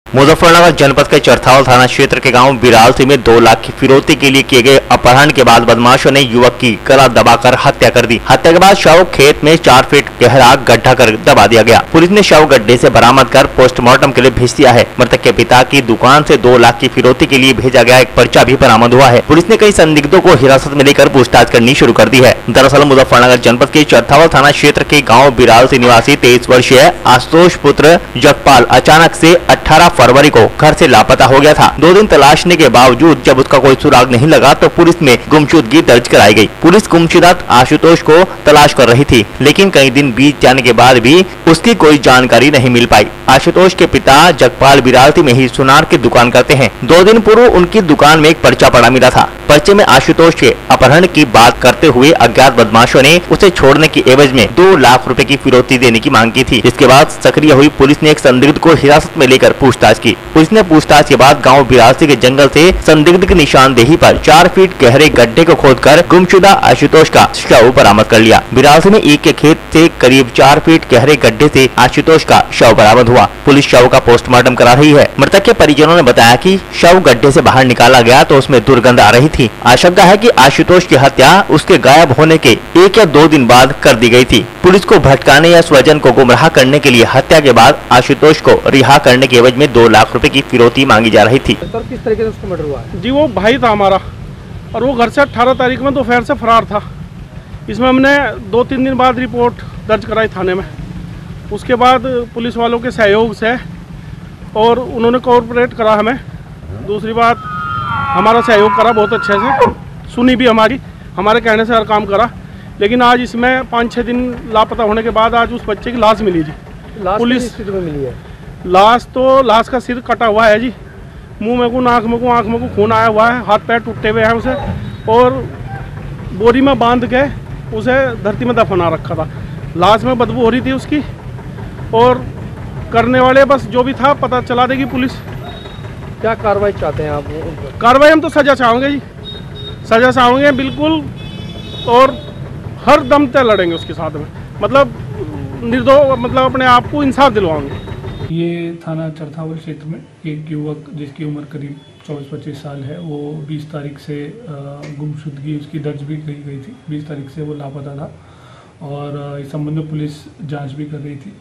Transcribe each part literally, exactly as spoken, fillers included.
मुजफ्फरनगर जनपद के चरथावल थाना क्षेत्र के गांव बिरालसी में दो लाख की फिरौती के लिए किए गए अपहरण के बाद बदमाशों ने युवक की गला दबाकर हत्या कर दी। हत्या के बाद शव खेत में चार फीट गहरा गड्ढा कर दबा दिया गया। पुलिस ने शव गड्ढे से बरामद कर पोस्टमार्टम के लिए भेज दिया है। मृतक के पिता की दुकान से दो लाख की फिरौती के लिए भेजा गया एक पर्चा भी बरामद हुआ है। पुलिस ने कई संदिग्धों को हिरासत में लेकर पूछताछ करनी शुरू कर दी है। दरअसल मुजफ्फरनगर जनपद के चरथावल थाना क्षेत्र के गाँव बिरालसी निवासी तेईस वर्षीय आशुतोष पुत्र जगपाल अचानक से अठारह फरवरी को घर से लापता हो गया था। दो दिन तलाशने के बावजूद जब उसका कोई सुराग नहीं लगा तो पुलिस में गुमशुदगी दर्ज कराई गई। पुलिस गुमशुदा आशुतोष को तलाश कर रही थी, लेकिन कई दिन बीत जाने के बाद भी उसकी कोई जानकारी नहीं मिल पाई। आशुतोष के पिता जगपाल बिरालसी में ही सुनार की दुकान करते हैं। दो दिन पूर्व उनकी दुकान में एक पर्चा पड़ा मिला था। पर्चे में आशुतोष के अपहरण की बात करते हुए अज्ञात बदमाशों ने उसे छोड़ने की एवज में दो लाख रुपए की फिरौती देने की मांग की थी। इसके बाद सक्रिय हुई पुलिस ने एक संदिग्ध को हिरासत में लेकर पूछताछ की। पुलिस ने पूछताछ के बाद गांव बिरालसी के जंगल से संदिग्ध की निशानदेही पर चार फीट गहरे गड्ढे को खोदकर गुमशुदा आशुतोष का शव बरामद कर लिया। बिरालसी में ईख के खेत से करीब चार फीट गहरे गड्ढे से आशुतोष का शव बरामद हुआ। पुलिस शव का पोस्टमार्टम करा रही है। मृतक के परिजनों ने बताया कि शव गड्ढे से बाहर निकाला गया तो उसमें दुर्गंध आ रही थी। आशंका है कि आशुतोष की हत्या उसके गायब होने के एक या दो दिन बाद कर दी गई थी। पुलिस को भटकाने या स्वजन को गुमराह करने के लिए हत्या के बाद आशुतोष को रिहा करने के एवज में दो लाख रुपए की फिरौती मांगी जा रही थी। सर, किस तरीके से उसको मर्डर हुआ है? जी, वो भाई था हमारा और वो घर से अठारह तारीख में दोपहर से फरार था। इसमें हमने दो तीन दिन बाद रिपोर्ट दर्ज कराई थाने में। उसके बाद पुलिस वालों के सहयोग से और उन्होंने कोऑपरेट करा हमें। दूसरी बात, हमारा सहयोग करा बहुत अच्छे से, सुनी भी हमारी, हमारे कहने से हर काम करा। लेकिन आज इसमें पाँच छः दिन लापता होने के बाद आज उस बच्चे की लाश मिली जी। पुलिस स्थिति में मिली है लाश? तो लाश का सिर कटा हुआ है जी, मुंह में को, नाक में को, आँख में को खून आया हुआ है, हाथ पैर टूटे हुए हैं उसे, और बोरी में बांध के उसे धरती में दफना रखा था। लाश में बदबू हो रही थी उसकी, और करने वाले बस जो भी था पता चला देगी पुलिस। क्या कार्रवाई चाहते हैं आप? कार्रवाई हम तो सजा चाहेंगे जी, सजा चाहेंगे बिल्कुल, और हर दम तक लड़ेंगे उसके साथ में, मतलब निर्दोष, मतलब अपने आप को इंसाफ दिलवाएंगे। ये थाना चरथावल क्षेत्र में एक युवक जिसकी उम्र करीब चौबीस पच्चीस साल है, वो बीस तारीख से गुमशुदगी उसकी दर्ज भी की गई थी। बीस तारीख से वो लापता था और इस संबंध में पुलिस जांच भी कर रही थी।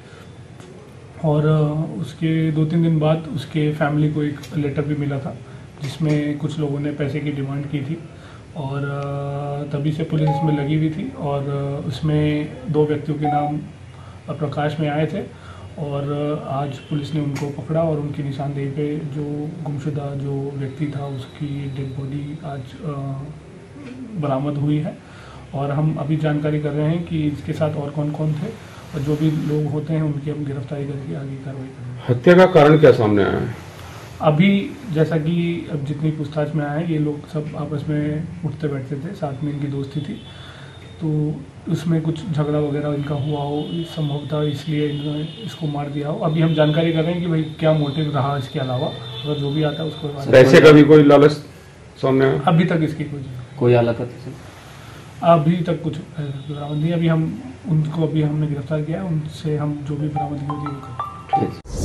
और उसके दो तीन दिन बाद उसके फैमिली को एक लेटर भी मिला था जिसमें कुछ लोगों ने पैसे की डिमांड की थी, और तभी से पुलिस इसमें लगी हुई थी। और उसमें दो व्यक्तियों के नाम प्रकाश में आए थे, और आज पुलिस ने उनको पकड़ा और उनकी निशानदेही पे जो गुमशुदा जो व्यक्ति था उसकी डेड बॉडी आज बरामद हुई है। और हम अभी जानकारी कर रहे हैं कि इसके साथ और कौन कौन थे, और जो भी लोग होते हैं उनकी हम गिरफ्तारी करके आगे कार्रवाई करेंगे। हत्या का कारण क्या सामने आया है? अभी जैसा कि अब जितनी पूछताछ में आया है, ये लोग सब आपस में उठते बैठते थे, साथ में इनकी दोस्ती थी, तो उसमें कुछ झगड़ा वगैरह इनका हुआ हो संभवतः, इसलिए इन्होंने इसको मार दिया हो। अभी हम जानकारी कर रहे हैं कि भाई क्या मोटिव रहा इसके अलावा, अगर जो भी आता है उसको। पैसे का भी कोई लालच सामने आया? अभी तक इसकी कोई कोई हालत अभी तक कुछ बरामद नहीं। अभी हम उनको अभी हमने गिरफ्तार किया है, उनसे हम जो भी बरामदगी होगी वो करें।